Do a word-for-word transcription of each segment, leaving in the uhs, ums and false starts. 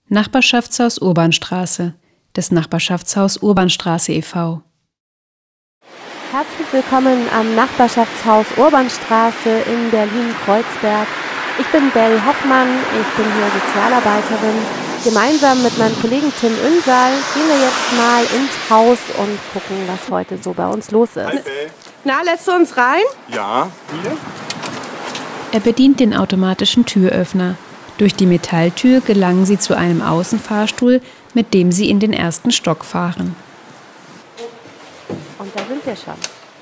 Nachbarschaftshaus Urbanstraße des Nachbarschaftshaus Urbanstraße e V Herzlich willkommen am Nachbarschaftshaus Urbanstraße in Berlin-Kreuzberg. Ich bin Bell Hoffmann, ich bin hier Sozialarbeiterin. Gemeinsam mit meinem Kollegen Tim Ünsal gehen wir jetzt mal ins Haus und gucken, was heute so bei uns los ist. Hi, Bell. Na, lässt du uns rein? Ja, hier? Er bedient den automatischen Türöffner. Durch die Metalltür gelangen sie zu einem Außenfahrstuhl, mit dem sie in den ersten Stock fahren. Und da sind wir schon.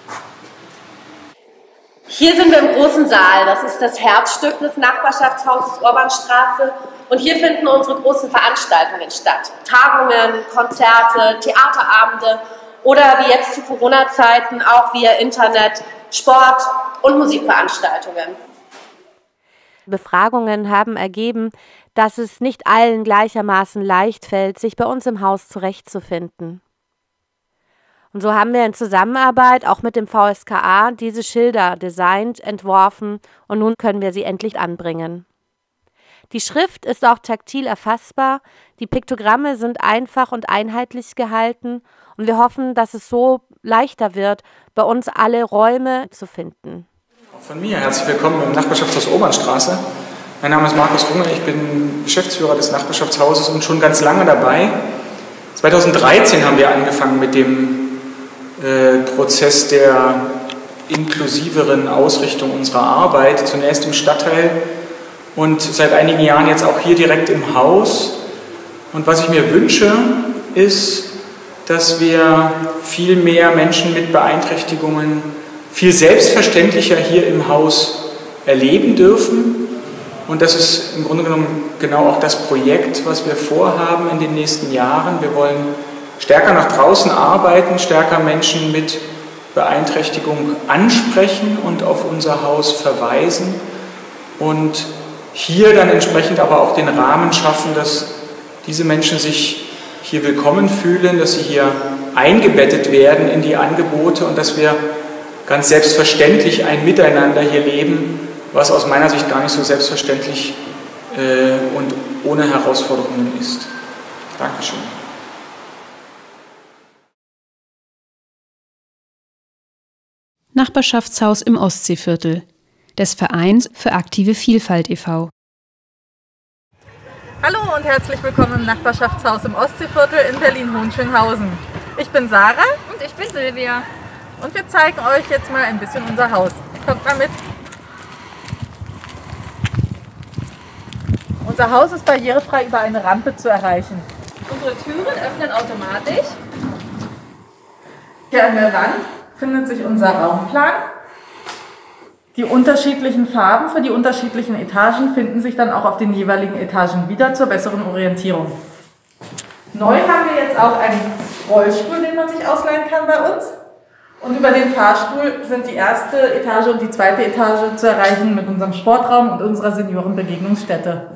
Hier sind wir im großen Saal. Das ist das Herzstück des Nachbarschaftshauses Urbanstraße. Und hier finden unsere großen Veranstaltungen statt. Tagungen, Konzerte, Theaterabende oder wie jetzt zu Corona-Zeiten auch via Internet, Sport- und Musikveranstaltungen. Befragungen haben ergeben, dass es nicht allen gleichermaßen leicht fällt, sich bei uns im Haus zurechtzufinden. Und so haben wir in Zusammenarbeit auch mit dem V S K A diese Schilder designt, entworfen und nun können wir sie endlich anbringen. Die Schrift ist auch taktil erfassbar, die Piktogramme sind einfach und einheitlich gehalten und wir hoffen, dass es so leichter wird, bei uns alle Räume zu finden. Von mir herzlich willkommen im Nachbarschaftshaus Urbanstraße. Mein Name ist Markus Runge, ich bin Geschäftsführer des Nachbarschaftshauses und schon ganz lange dabei. zweitausenddreizehn haben wir angefangen mit dem äh, Prozess der inklusiveren Ausrichtung unserer Arbeit, zunächst im Stadtteil und seit einigen Jahren jetzt auch hier direkt im Haus. Und was ich mir wünsche, ist, dass wir viel mehr Menschen mit Beeinträchtigungen viel selbstverständlicher hier im Haus erleben dürfen. Und das ist im Grunde genommen genau auch das Projekt, was wir vorhaben in den nächsten Jahren. Wir wollen stärker nach draußen arbeiten, stärker Menschen mit Beeinträchtigung ansprechen und auf unser Haus verweisen und hier dann entsprechend aber auch den Rahmen schaffen, dass diese Menschen sich hier willkommen fühlen, dass sie hier eingebettet werden in die Angebote und dass wir ganz selbstverständlich ein Miteinander hier leben, was aus meiner Sicht gar nicht so selbstverständlich äh, und ohne Herausforderungen ist. Dankeschön. Nachbarschaftshaus im Ostseeviertel des Vereins für aktive Vielfalt e V Hallo und herzlich willkommen im Nachbarschaftshaus im Ostseeviertel in Berlin-Hohenschönhausen. Ich bin Sarah und ich bin Silvia. Und wir zeigen euch jetzt mal ein bisschen unser Haus. Kommt mal mit. Unser Haus ist barrierefrei über eine Rampe zu erreichen. Unsere Türen öffnen automatisch. Hier an der Wand findet sich unser Raumplan. Die unterschiedlichen Farben für die unterschiedlichen Etagen finden sich dann auch auf den jeweiligen Etagen wieder zur besseren Orientierung. Neu haben wir jetzt auch einen Rollstuhl, den man sich ausleihen kann bei uns. Und über den Fahrstuhl sind die erste Etage und die zweite Etage zu erreichen mit unserem Sportraum und unserer Seniorenbegegnungsstätte.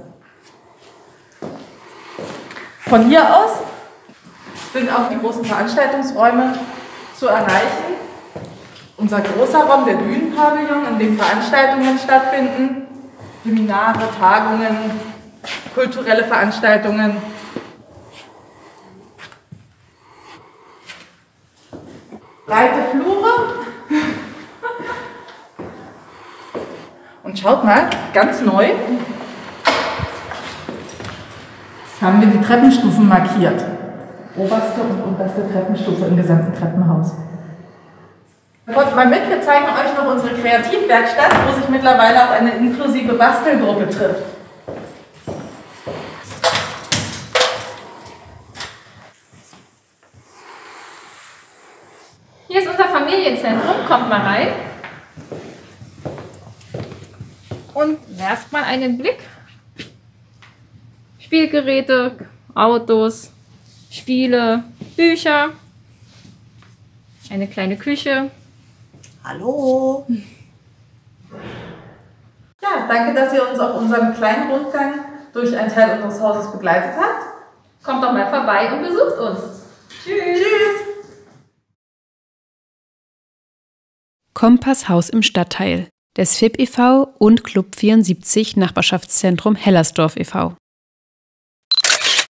Von hier aus sind auch die großen Veranstaltungsräume zu erreichen. Unser großer Raum, der Bühnenpavillon, in dem Veranstaltungen stattfinden, Seminare, Tagungen, kulturelle Veranstaltungen. Breite Flure. Und schaut mal, ganz neu haben wir die Treppenstufen markiert. Oberste und unterste Treppenstufe im gesamten Treppenhaus. Kommt mal mit, wir zeigen euch noch unsere Kreativwerkstatt, wo sich mittlerweile auch eine inklusive Bastelgruppe trifft. Hier ist unser Familienzentrum, kommt mal rein und werft mal einen Blick. Spielgeräte, Autos, Spiele, Bücher, eine kleine Küche. Hallo! Ja, danke, dass ihr uns auf unserem kleinen Rundgang durch einen Teil unseres Hauses begleitet habt. Kommt doch mal vorbei und besucht uns. Tschüss! Tschüss! Kompass Haus im Stadtteil des F I B e V und Club vierundsiebzig Nachbarschaftszentrum Hellersdorf e V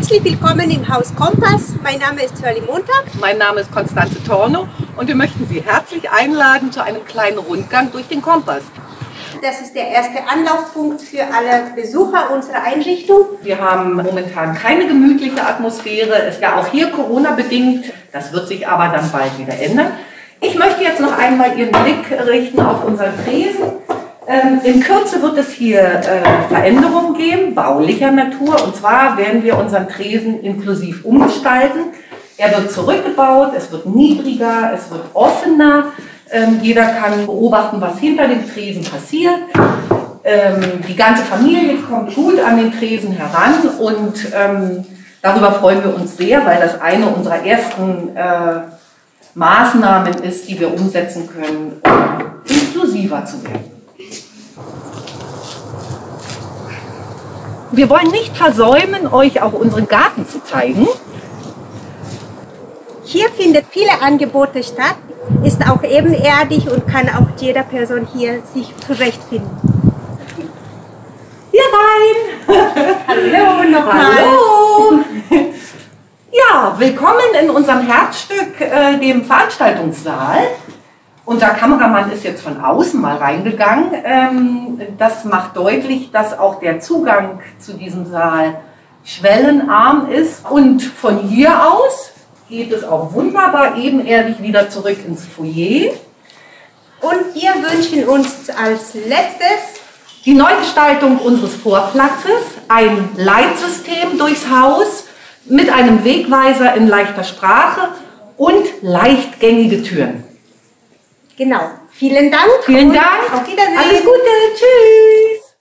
Herzlich willkommen im Haus Kompass. Mein Name ist Hörli Montag. Mein Name ist Konstanze Torno und wir möchten Sie herzlich einladen zu einem kleinen Rundgang durch den Kompass. Das ist der erste Anlaufpunkt für alle Besucher unserer Einrichtung. Wir haben momentan keine gemütliche Atmosphäre, ist ja auch hier Corona-bedingt. Das wird sich aber dann bald wieder ändern. Ich möchte jetzt noch einmal Ihren Blick richten auf unseren Tresen. Ähm, in Kürze wird es hier äh, Veränderungen geben, baulicher Natur. Und zwar werden wir unseren Tresen inklusiv umgestalten. Er wird zurückgebaut, es wird niedriger, es wird offener. Ähm, jeder kann beobachten, was hinter dem Tresen passiert. Ähm, die ganze Familie kommt gut an den Tresen heran und ähm, darüber freuen wir uns sehr, weil das eine unserer ersten äh, Maßnahmen ist, die wir umsetzen können, um inklusiver zu werden. Wir wollen nicht versäumen, euch auch unseren Garten zu zeigen. Hier findet viele Angebote statt, ist auch ebenerdig und kann auch jeder Person hier sich zurechtfinden. Hier rein! Hallo nochmal! Hallo! Ja, willkommen in unserem Herzstück, äh, dem Veranstaltungssaal. Unser Kameramann ist jetzt von außen mal reingegangen. Ähm, das macht deutlich, dass auch der Zugang zu diesem Saal schwellenarm ist. Und von hier aus geht es auch wunderbar ebenerdig wieder zurück ins Foyer. Und wir wünschen uns als letztes die Neugestaltung unseres Vorplatzes, ein Leitsystem durchs Haus mit einem Wegweiser in leichter Sprache und leichtgängige Türen. Genau. Vielen Dank. Vielen Dank. Auf Wiedersehen. Alles Gute. Tschüss.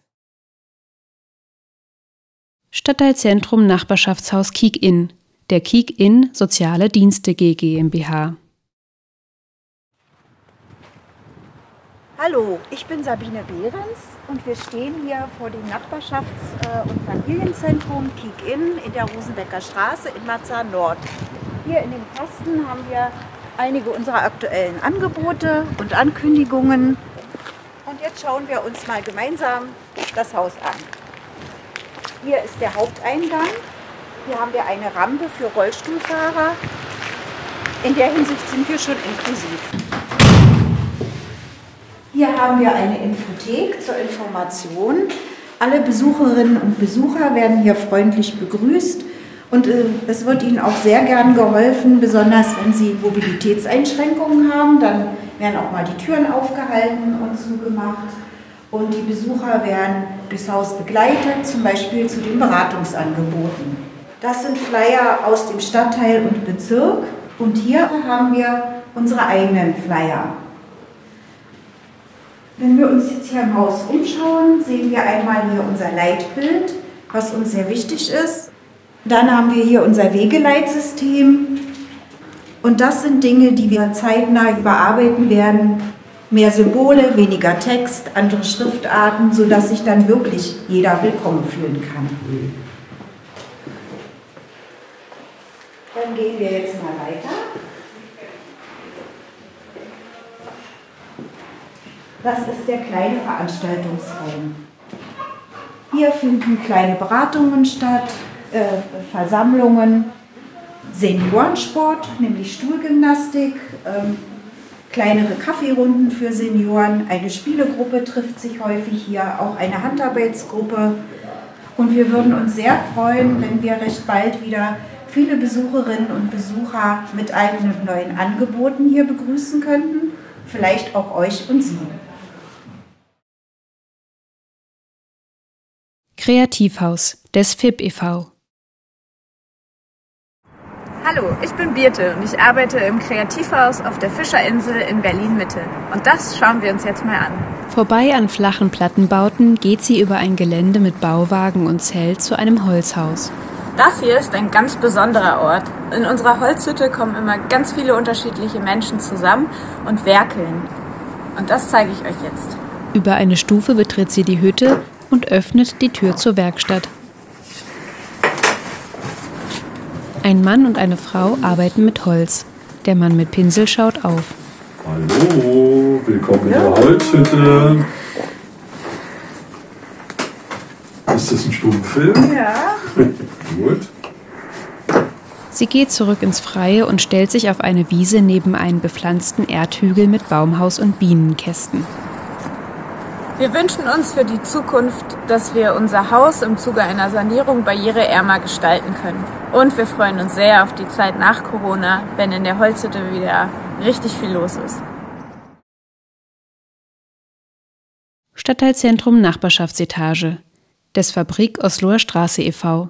Stadtteilzentrum Nachbarschaftshaus Kiek-Inn. Der Kiek-Inn Soziale Dienste G GmbH. Hallo, ich bin Sabine Behrens und wir stehen hier vor dem Nachbarschafts- und Familienzentrum Kiek-Inn in der Rosenbecker Straße in Marzahn Nord. Hier in dem Kasten haben wir einige unserer aktuellen Angebote und Ankündigungen. Und jetzt schauen wir uns mal gemeinsam das Haus an. Hier ist der Haupteingang. Hier haben wir eine Rampe für Rollstuhlfahrer. In der Hinsicht sind wir schon inklusiv. Hier haben wir eine Infothek zur Information. Alle Besucherinnen und Besucher werden hier freundlich begrüßt. Und äh, es wird Ihnen auch sehr gern geholfen, besonders wenn Sie Mobilitätseinschränkungen haben. Dann werden auch mal die Türen aufgehalten und zugemacht. Und die Besucher werden durchs Haus begleitet, zum Beispiel zu den Beratungsangeboten. Das sind Flyer aus dem Stadtteil und Bezirk. Und hier haben wir unsere eigenen Flyer. Wenn wir uns jetzt hier im Haus umschauen, sehen wir einmal hier unser Leitbild, was uns sehr wichtig ist. Dann haben wir hier unser Wegeleitsystem und das sind Dinge, die wir zeitnah überarbeiten werden. Mehr Symbole, weniger Text, andere Schriftarten, sodass sich dann wirklich jeder willkommen fühlen kann. Dann gehen wir jetzt mal weiter. Das ist der kleine Veranstaltungsraum. Hier finden kleine Beratungen statt, Äh, Versammlungen, Seniorensport, nämlich Stuhlgymnastik, ähm, kleinere Kaffeerunden für Senioren, eine Spielegruppe trifft sich häufig hier, auch eine Handarbeitsgruppe. Und wir würden uns sehr freuen, wenn wir recht bald wieder viele Besucherinnen und Besucher mit eigenen neuen Angeboten hier begrüßen könnten, vielleicht auch euch und Sie. Kreativhaus des F I B e V. Hallo, ich bin Birte und ich arbeite im Kreativhaus auf der Fischerinsel in Berlin-Mitte. Und das schauen wir uns jetzt mal an. Vorbei an flachen Plattenbauten geht sie über ein Gelände mit Bauwagen und Zelt zu einem Holzhaus. Das hier ist ein ganz besonderer Ort. In unserer Holzhütte kommen immer ganz viele unterschiedliche Menschen zusammen und werkeln. Und das zeige ich euch jetzt. Über eine Stufe betritt sie die Hütte und öffnet die Tür zur Werkstatt. Ein Mann und eine Frau arbeiten mit Holz. Der Mann mit Pinsel schaut auf. Hallo, willkommen in der Holzhütte. Ist das ein Stummfilm? Ja. Gut. Sie geht zurück ins Freie und stellt sich auf eine Wiese neben einen bepflanzten Erdhügel mit Baumhaus und Bienenkästen. Wir wünschen uns für die Zukunft, dass wir unser Haus im Zuge einer Sanierung barriereärmer gestalten können. Und wir freuen uns sehr auf die Zeit nach Corona, wenn in der Holzhütte wieder richtig viel los ist. Stadtteilzentrum Nachbarschaftsetage des Fabrik Osloer Straße e V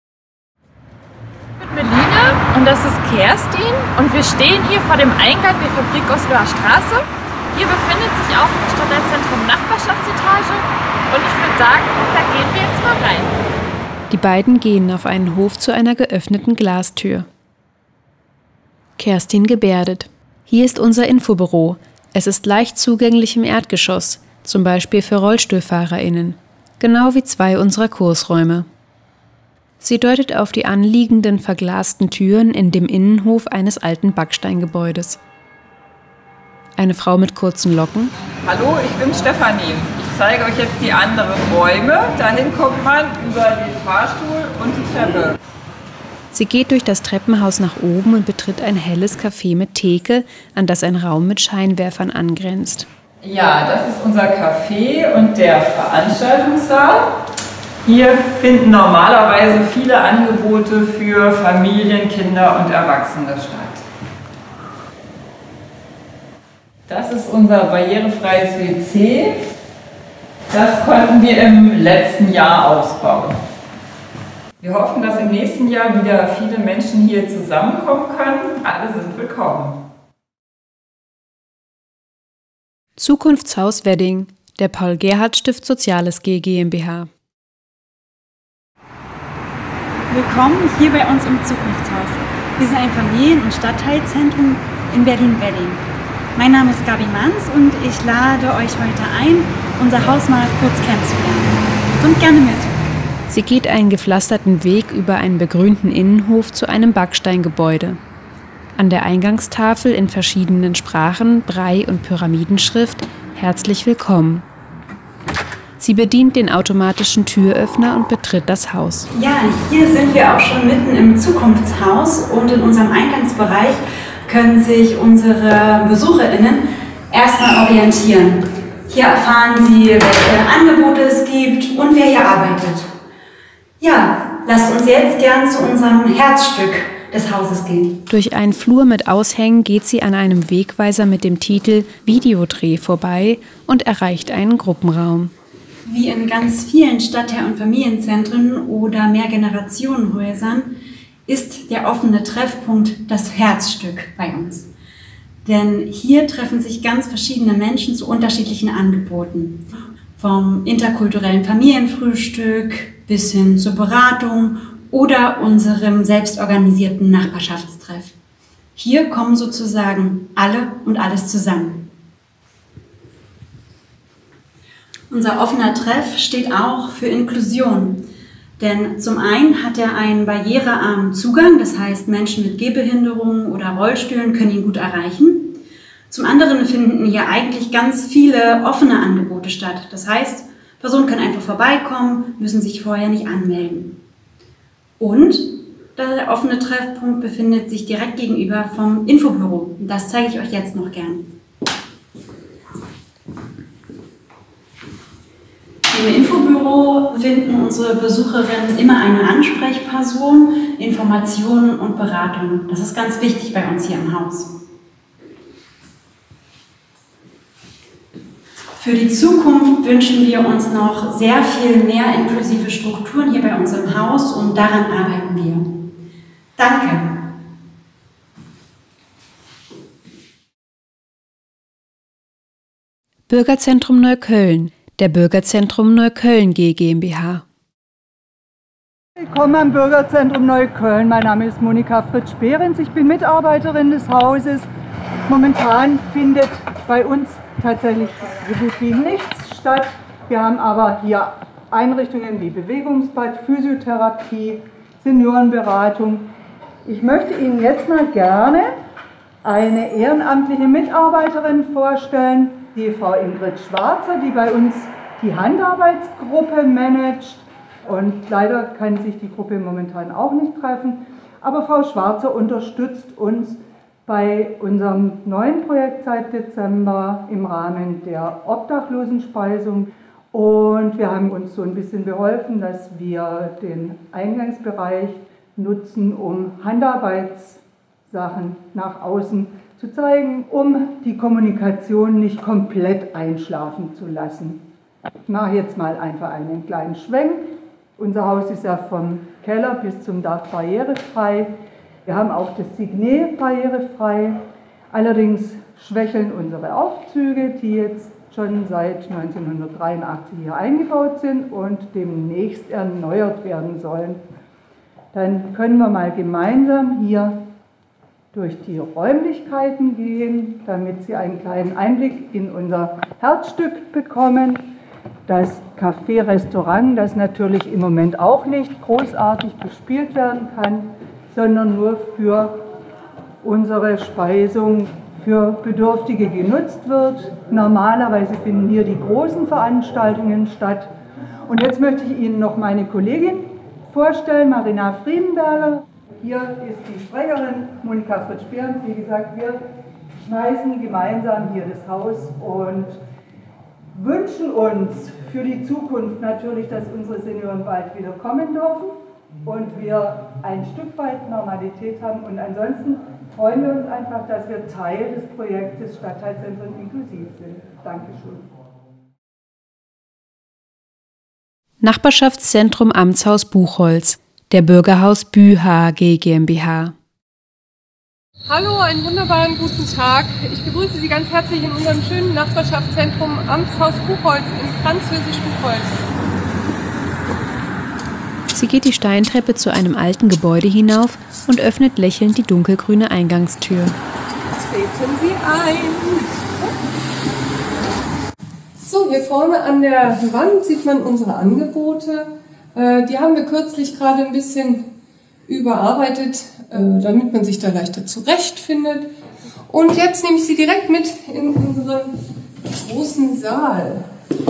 Ich bin Melina und das ist Kerstin und wir stehen hier vor dem Eingang der Fabrik Osloer Straße. Hier befindet sich auch das Stadtteilzentrum Nachbarschaftsetage und ich würde sagen, da gehen wir jetzt mal rein. Die beiden gehen auf einen Hof zu einer geöffneten Glastür. Kerstin gebärdet. Hier ist unser Infobüro. Es ist leicht zugänglich im Erdgeschoss, zum Beispiel für RollstuhlfahrerInnen, genau wie zwei unserer Kursräume. Sie deutet auf die anliegenden verglasten Türen in dem Innenhof eines alten Backsteingebäudes. Eine Frau mit kurzen Locken. Hallo, ich bin Stefanie. Ich zeige euch jetzt die anderen Räume. Dahin kommt man über den Fahrstuhl und die Treppe. Sie geht durch das Treppenhaus nach oben und betritt ein helles Café mit Theke, an das ein Raum mit Scheinwerfern angrenzt. Ja, das ist unser Café und der Veranstaltungssaal. Hier finden normalerweise viele Angebote für Familien, Kinder und Erwachsene statt. Das ist unser barrierefreies W C. Das konnten wir im letzten Jahr ausbauen. Wir hoffen, dass im nächsten Jahr wieder viele Menschen hier zusammenkommen können. Alle sind willkommen. Zukunftshaus Wedding, der Paul-Gerhardt-Stift Soziales G GmbH. Willkommen hier bei uns im Zukunftshaus. Wir sind ein Familien- und Stadtteilzentrum in Berlin-Wedding. Mein Name ist Gabi Manns und ich lade euch heute ein, unser Haus mal kurz kennenzulernen. Kommt gerne mit. Sie geht einen gepflasterten Weg über einen begrünten Innenhof zu einem Backsteingebäude. An der Eingangstafel in verschiedenen Sprachen, Brei- und Pyramidenschrift herzlich willkommen. Sie bedient den automatischen Türöffner und betritt das Haus. Ja, hier sind wir auch schon mitten im Zukunftshaus und in unserem Eingangsbereich können sich unsere BesucherInnen erstmal orientieren. Hier erfahren sie, welche Angebote es gibt und wer hier arbeitet. Ja, lasst uns jetzt gern zu unserem Herzstück des Hauses gehen. Durch einen Flur mit Aushängen geht sie an einem Wegweiser mit dem Titel Videodreh vorbei und erreicht einen Gruppenraum. Wie in ganz vielen Stadtteil- und Familienzentren oder Mehrgenerationenhäusern ist der offene Treffpunkt das Herzstück bei uns. Denn hier treffen sich ganz verschiedene Menschen zu unterschiedlichen Angeboten. Vom interkulturellen Familienfrühstück bis hin zur Beratung oder unserem selbstorganisierten Nachbarschaftstreff. Hier kommen sozusagen alle und alles zusammen. Unser offener Treff steht auch für Inklusion. Denn zum einen hat er einen barrierearmen Zugang, das heißt Menschen mit Gehbehinderungen oder Rollstühlen können ihn gut erreichen. Zum anderen finden hier eigentlich ganz viele offene Angebote statt. Das heißt, Personen können einfach vorbeikommen, müssen sich vorher nicht anmelden. Und der offene Treffpunkt befindet sich direkt gegenüber vom Infobüro. Das zeige ich euch jetzt noch gern. Im Infobüro finden unsere Besucherinnen immer eine Ansprechperson, Informationen und Beratung. Das ist ganz wichtig bei uns hier im Haus. Für die Zukunft wünschen wir uns noch sehr viel mehr inklusive Strukturen hier bei uns im Haus und daran arbeiten wir. Danke. Bürgerzentrum Neukölln, der Bürgerzentrum Neukölln G GmbH. Willkommen am Bürgerzentrum Neukölln. Mein Name ist Monika Fritsch-Behrens. Ich bin Mitarbeiterin des Hauses. Momentan findet bei uns tatsächlich so gut wie nichts statt. Wir haben aber hier Einrichtungen wie Bewegungsbad, Physiotherapie, Seniorenberatung. Ich möchte Ihnen jetzt mal gerne eine ehrenamtliche Mitarbeiterin vorstellen, die Frau Ingrid Schwarzer, die bei uns die Handarbeitsgruppe managt. Und leider kann sich die Gruppe momentan auch nicht treffen. Aber Frau Schwarzer unterstützt uns bei unserem neuen Projekt seit Dezember im Rahmen der Obdachlosenspeisung. Und wir haben uns so ein bisschen beholfen, dass wir den Eingangsbereich nutzen, um Handarbeitssachen nach außen zu zeigen, um die Kommunikation nicht komplett einschlafen zu lassen. Ich mache jetzt mal einfach einen kleinen Schwenk. Unser Haus ist ja vom Keller bis zum Dach barrierefrei. Wir haben auch das Signet barrierefrei. Allerdings schwächeln unsere Aufzüge, die jetzt schon seit neunzehnhundertdreiundachtzig hier eingebaut sind und demnächst erneuert werden sollen. Dann können wir mal gemeinsam hier durch die Räumlichkeiten gehen, damit Sie einen kleinen Einblick in unser Herzstück bekommen. Das Café-Restaurant, das natürlich im Moment auch nicht großartig bespielt werden kann, sondern nur für unsere Speisung für Bedürftige genutzt wird. Normalerweise finden hier die großen Veranstaltungen statt. Und jetzt möchte ich Ihnen noch meine Kollegin vorstellen, Marina Friedenberger. Hier ist die Sprecherin Monika Fritsch-Behrens. Wie gesagt, wir schmeißen gemeinsam hier das Haus und wünschen uns für die Zukunft natürlich, dass unsere Senioren bald wieder kommen dürfen und wir ein Stück weit Normalität haben. Und ansonsten freuen wir uns einfach, dass wir Teil des Projektes Stadtteilzentren inklusiv sind. Dankeschön. Nachbarschaftszentrum Amtshaus Buchholz, der Bürgerhaus Büha G GmbH. Hallo, einen wunderbaren guten Tag. Ich begrüße Sie ganz herzlich in unserem schönen Nachbarschaftszentrum Amtshaus Buchholz in Französisch Buchholz. Sie geht die Steintreppe zu einem alten Gebäude hinauf und öffnet lächelnd die dunkelgrüne Eingangstür. Treten Sie ein. So, hier vorne an der Wand sieht man unsere Angebote. Die haben wir kürzlich gerade ein bisschen überarbeitet, damit man sich da leichter zurechtfindet. Und jetzt nehme ich Sie direkt mit in unseren großen Saal.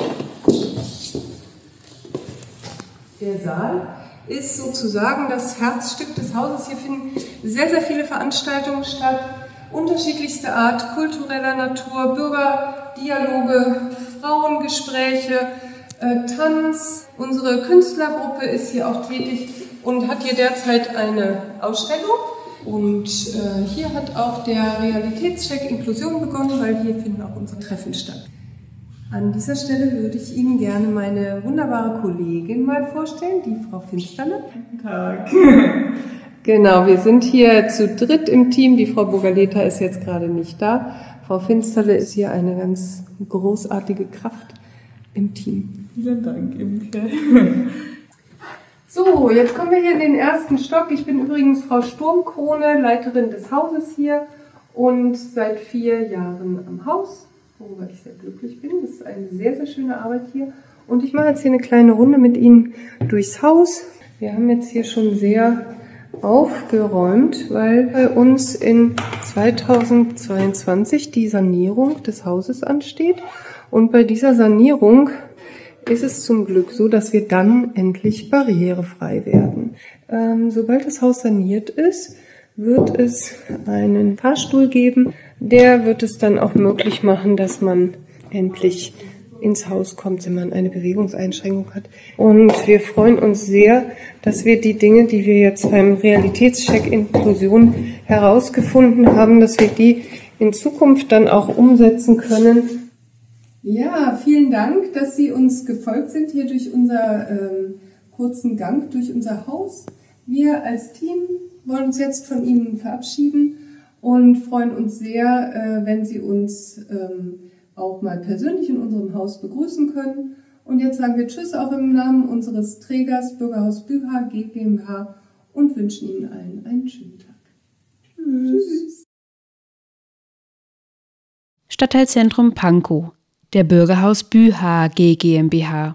Der Saal ist sozusagen das Herzstück des Hauses. Hier finden sehr, sehr viele Veranstaltungen statt, unterschiedlichster Art, kultureller Natur, Bürgerdialoge, Frauengespräche, äh, Tanz. Unsere Künstlergruppe ist hier auch tätig und hat hier derzeit eine Ausstellung. Und äh, hier hat auch der Realitätscheck Inklusion begonnen, weil hier finden auch unsere Treffen statt. An dieser Stelle würde ich Ihnen gerne meine wunderbare Kollegin mal vorstellen, die Frau Finsterle. Guten Tag. Genau, wir sind hier zu dritt im Team. Die Frau Bogaleta ist jetzt gerade nicht da. Frau Finsterle ist hier eine ganz großartige Kraft im Team. Vielen Dank, Imke. So, jetzt kommen wir hier in den ersten Stock. Ich bin übrigens Frau Sturmkrone, Leiterin des Hauses hier und seit vier Jahren am Haus, worüber ich sehr glücklich bin. Das ist eine sehr, sehr schöne Arbeit hier. Und ich mache jetzt hier eine kleine Runde mit Ihnen durchs Haus. Wir haben jetzt hier schon sehr aufgeräumt, weil bei uns in zweitausendzweiundzwanzig die Sanierung des Hauses ansteht. Und bei dieser Sanierung ist es zum Glück so, dass wir dann endlich barrierefrei werden. Ähm, sobald das Haus saniert ist, wird es einen Fahrstuhl geben. Der wird es dann auch möglich machen, dass man endlich ins Haus kommt, wenn man eine Bewegungseinschränkung hat. Und wir freuen uns sehr, dass wir die Dinge, die wir jetzt beim Realitätscheck Inklusion herausgefunden haben, dass wir die in Zukunft dann auch umsetzen können. Ja, vielen Dank, dass Sie uns gefolgt sind hier durch unser ähm, kurzen Gang durch unser Haus. Wir als Team wollen uns jetzt von Ihnen verabschieden und freuen uns sehr, äh, wenn Sie uns ähm, auch mal persönlich in unserem Haus begrüßen können. Und jetzt sagen wir Tschüss auch im Namen unseres Trägers Bürgerhaus Büha G GmbH und wünschen Ihnen allen einen schönen Tag. Tschüss. Tschüss. Stadtteilzentrum Pankow, der Bürgerhaus Büha G GmbH.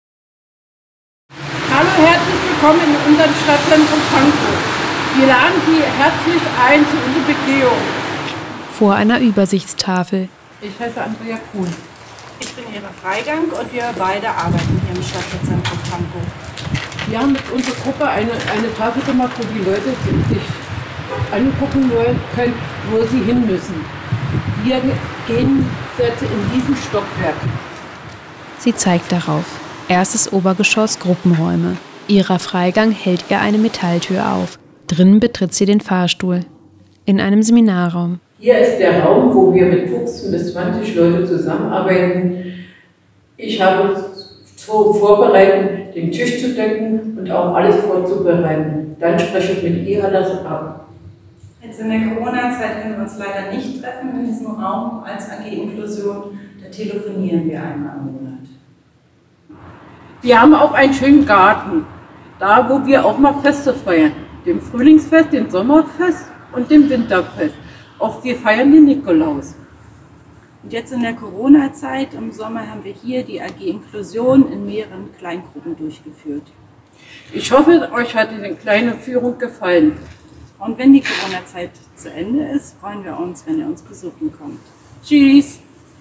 Hallo, herzlich willkommen in unserem Stadtzentrum Pankow. Wir laden Sie herzlich ein zu unserer Begehung. Vor einer Übersichtstafel. Ich heiße Andrea Kuhn. Ich bin Eva Freigang und wir beide arbeiten hier im Stadtteilzentrum Pankow. Wir haben mit unserer Gruppe eine, eine Tafel gemacht, wo die Leute sich angucken können, wo sie hin müssen. Wir gehen jetzt in diesem Stockwerk. Sie zeigt darauf. Erstes Obergeschoss Gruppenräume. Ihrer Freigang hält ihr eine Metalltür auf. Drinnen betritt sie den Fahrstuhl. In einem Seminarraum. Hier ist der Raum, wo wir mit fünfzehn bis zwanzig Leute zusammenarbeiten. Ich habe vorbereitet, den Tisch zu decken und auch alles vorzubereiten. Dann spreche ich mit ihr das ab. Jetzt in der Corona-Zeit können wir uns leider nicht treffen in diesem Raum als A G Inklusion. Da telefonieren wir einmal im Monat. Wir haben auch einen schönen Garten, da wo wir auch mal Feste feiern. Dem Frühlingsfest, dem Sommerfest und dem Winterfest. Auch wir feiern den Nikolaus. Und jetzt in der Corona-Zeit im Sommer haben wir hier die A G Inklusion in mehreren Kleingruppen durchgeführt. Ich hoffe, euch hat diese kleine Führung gefallen. Und wenn die Corona-Zeit zu Ende ist, freuen wir uns, wenn ihr uns besuchen kommt. Tschüss!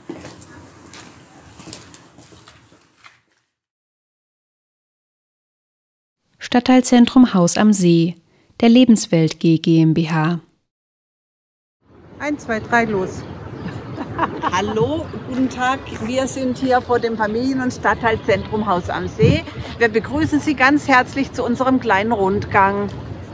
Stadtteilzentrum Haus am See, der Lebenswelt G GmbH. Eins, zwei, drei, los. Hallo, guten Tag. Wir sind hier vor dem Familien- und Stadtteilzentrum Haus am See. Wir begrüßen Sie ganz herzlich zu unserem kleinen Rundgang.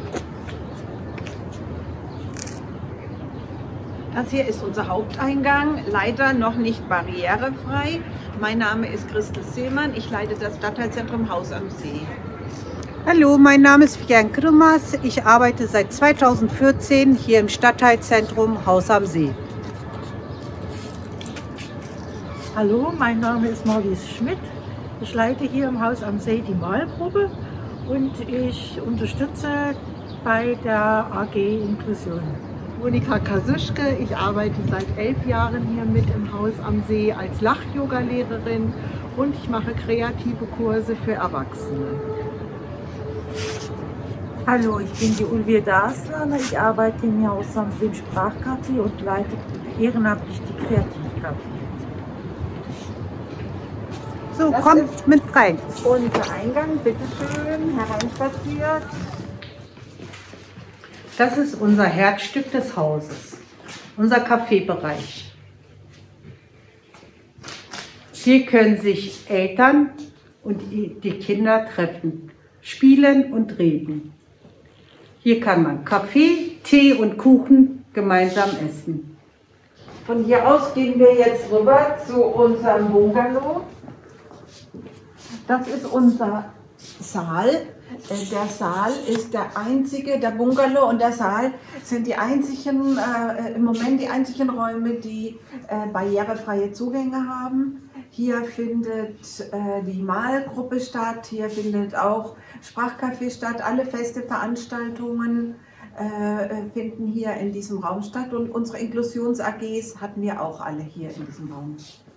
Das hier ist unser Haupteingang, leider noch nicht barrierefrei. Mein Name ist Christel Seemann, ich leite das Stadtteilzentrum Haus am See. Hallo, mein Name ist Fian Krimmers. Ich arbeite seit zweitausendvierzehn hier im Stadtteilzentrum Haus am See. Hallo, mein Name ist Marlies Schmidt. Ich leite hier im Haus am See die Malgruppe und ich unterstütze bei der A G Inklusion. Monika Kasuschke, ich arbeite seit elf Jahren hier mit im Haus am See als Lach-Yoga-Lehrerin und ich mache kreative Kurse für Erwachsene. Hallo, ich bin die Ulvia Daslana. Ich arbeite im Haus am See im Sprachcafé und leite ehrenamtlich die Kreativcafé. So, das kommt mit rein. Unser Eingang, bitteschön, hereinspaziert. Das ist unser Herzstück des Hauses, unser Kaffeebereich. Hier können sich Eltern und die Kinder treffen, spielen und reden. Hier kann man Kaffee, Tee und Kuchen gemeinsam essen. Von hier aus gehen wir jetzt rüber zu unserem Bungalow. Das ist unser Saal. Der Saal ist der einzige, der Bungalow und der Saal sind die einzigen, äh, im Moment die einzigen Räume, die äh, barrierefreie Zugänge haben. Hier findet äh, die Malgruppe statt, hier findet auch Sprachcafé statt, alle feste Veranstaltungen äh, finden hier in diesem Raum statt und unsere Inklusions-A Gs hatten wir auch alle hier in diesem Raum.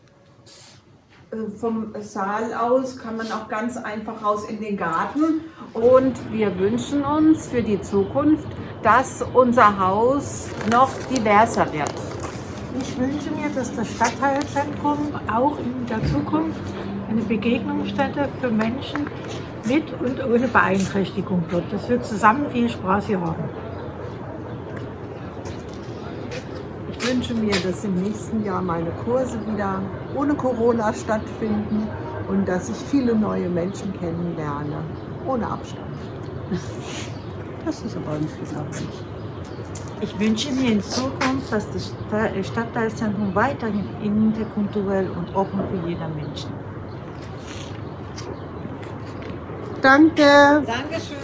Vom Saal aus kann man auch ganz einfach raus in den Garten und wir wünschen uns für die Zukunft, dass unser Haus noch diverser wird. Ich wünsche mir, dass das Stadtteilzentrum auch in der Zukunft eine Begegnungsstätte für Menschen mit und ohne Beeinträchtigung wird, dass wir zusammen viel Spaß hier haben. Ich wünsche mir, dass im nächsten Jahr meine Kurse wieder ohne Corona stattfinden und dass ich viele neue Menschen kennenlerne, ohne Abstand. Das ist aber nicht gesagt. Ich wünsche mir in Zukunft, dass das Stadtteilzentrum weiterhin interkulturell und offen für jeder Menschen. Danke. Dankeschön.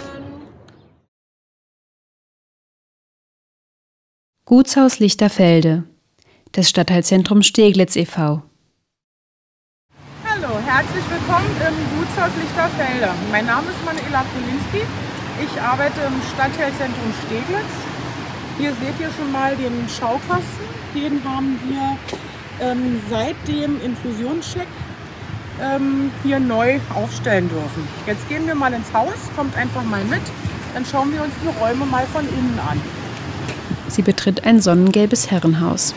Gutshaus Lichterfelde, das Stadtteilzentrum Steglitz e V Hallo, herzlich willkommen im Gutshaus Lichterfelde. Mein Name ist Manuela Polinski. Ich arbeite im Stadtteilzentrum Steglitz. Hier seht ihr schon mal den Schaukasten. Den haben wir ähm, seit dem Inklusionscheck ähm, hier neu aufstellen dürfen. Jetzt gehen wir mal ins Haus, kommt einfach mal mit. Dann schauen wir uns die Räume mal von innen an. Sie betritt ein sonnengelbes Herrenhaus.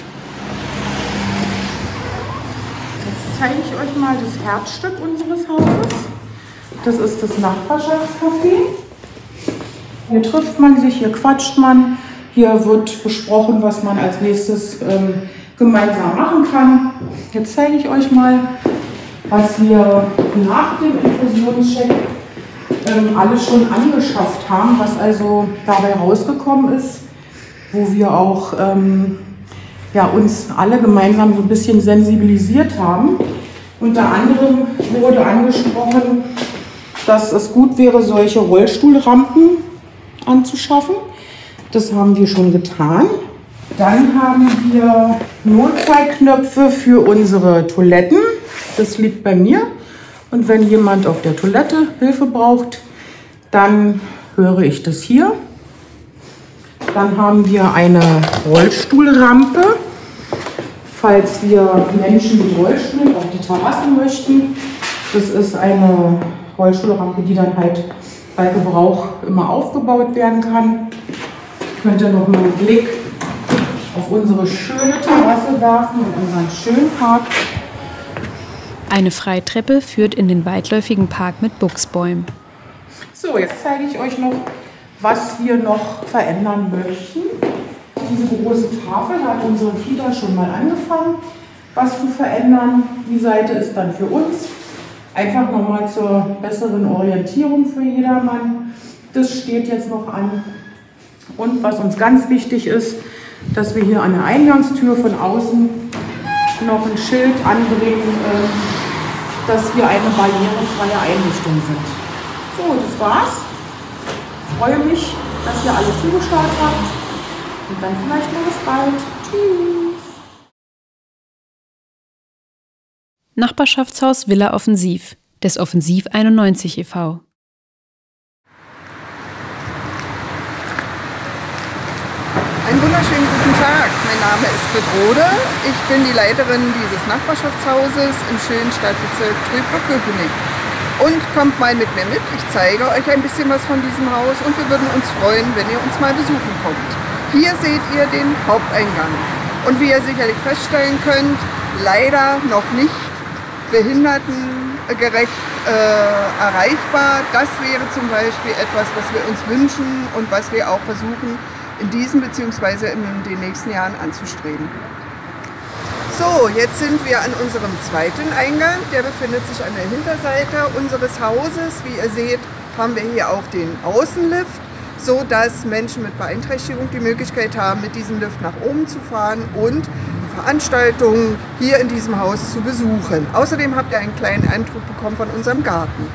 Jetzt zeige ich euch mal das Herzstück unseres Hauses. Das ist das Nachbarschaftscafé. Hier trifft man sich, hier quatscht man, hier wird besprochen, was man als nächstes ähm, gemeinsam machen kann. Jetzt zeige ich euch mal, was wir nach dem Inklusionscheck ähm, alles schon angeschafft haben, was also dabei rausgekommen ist, wo wir auch ähm, ja, uns alle gemeinsam so ein bisschen sensibilisiert haben. Unter anderem wurde angesprochen, dass es gut wäre, solche Rollstuhlrampen anzuschaffen. Das haben wir schon getan. Dann haben wir Notfallknöpfe für unsere Toiletten. Das liegt bei mir. Und wenn jemand auf der Toilette Hilfe braucht, dann höre ich das hier. Dann haben wir eine Rollstuhlrampe, falls wir Menschen mit Rollstuhl auf die Terrasse möchten. Das ist eine Rollstuhlrampe, die dann halt bei Gebrauch immer aufgebaut werden kann. Könnt ihr noch mal einen Blick auf unsere schöne Terrasse werfen und unseren schönen Park. Eine Freitreppe führt in den weitläufigen Park mit Buchsbäumen. So, jetzt zeige ich euch noch, was wir noch verändern möchten. Diese große Tafel hat unsere Kita schon mal angefangen, was zu verändern. Die Seite ist dann für uns. Einfach nochmal zur besseren Orientierung für jedermann. Das steht jetzt noch an. Und was uns ganz wichtig ist, dass wir hier an der Eingangstür von außen noch ein Schild anbringen, dass wir eine barrierefreie Einrichtung sind. So, das war's. Ich freue mich, dass ihr alle zugeschaut habt. Und dann vielleicht mal bis bald. Tschüss. Nachbarschaftshaus Villa Offensiv des Offensiv einundneunzig e V Einen wunderschönen guten Tag. Mein Name ist Grit Rode. Ich bin die Leiterin dieses Nachbarschaftshauses im schönen Stadtbezirk Treptow-Köpenick. Und kommt mal mit mir mit. Ich zeige euch ein bisschen was von diesem Haus und wir würden uns freuen, wenn ihr uns mal besuchen kommt. Hier seht ihr den Haupteingang. Und wie ihr sicherlich feststellen könnt, leider noch nicht behindertengerecht äh, erreichbar. Das wäre zum Beispiel etwas, was wir uns wünschen und was wir auch versuchen, in diesen bzw. in den nächsten Jahren anzustreben. So, jetzt sind wir an unserem zweiten Eingang. Der befindet sich an der Hinterseite unseres Hauses. Wie ihr seht, haben wir hier auch den Außenlift, so dass Menschen mit Beeinträchtigung die Möglichkeit haben, mit diesem Lift nach oben zu fahren und Veranstaltungen hier in diesem Haus zu besuchen. Außerdem habt ihr einen kleinen Eindruck bekommen von unserem Garten.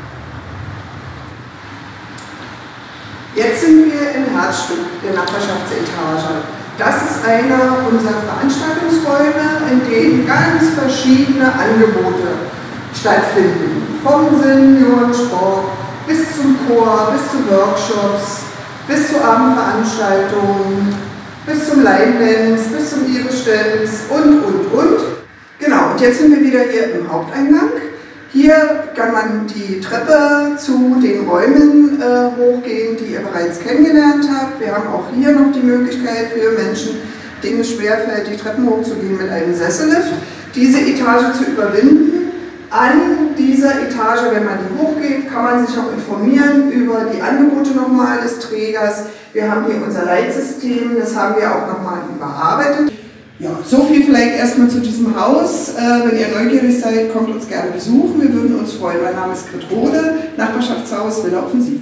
Jetzt sind wir im Herzstück der Nachbarschaftsetage. Das ist einer unserer Veranstaltungsräume, in denen ganz verschiedene Angebote stattfinden. Vom Seniorensport bis zum Chor, bis zu Workshops, bis zu Abendveranstaltungen, bis zum Line-Dance, bis zum Iris-Dance und, und, und. Genau, und jetzt sind wir wieder hier im Haupteingang. Hier kann man die Treppe zu den Räumen äh, hochgehen, die ihr bereits kennengelernt habt. Wir haben auch hier noch die Möglichkeit für Menschen, denen es schwerfällt, die Treppen hochzugehen mit einem Sessellift, diese Etage zu überwinden. An dieser Etage, wenn man die hochgeht, kann man sich auch informieren über die Angebote nochmal des Trägers. Wir haben hier unser Leitsystem, das haben wir auch nochmal überarbeitet. Ja, so viel vielleicht erstmal zu diesem Haus. Äh, wenn ihr neugierig seid, kommt uns gerne besuchen. Wir würden uns freuen. Mein Name ist Grit Rode, Nachbarschaftshaus Villa Offensiv.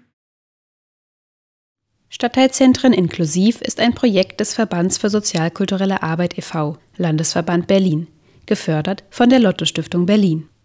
Stadtteilzentren inklusiv ist ein Projekt des Verbands für sozialkulturelle Arbeit e V, Landesverband Berlin, gefördert von der Lotto Stiftung Berlin.